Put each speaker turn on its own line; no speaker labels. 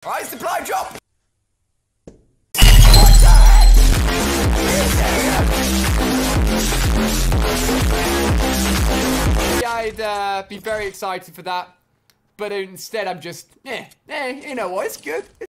Alright, supply drop! What the heck? Yeah, I'd be very excited for that. But instead I'm just, you know what, it's good.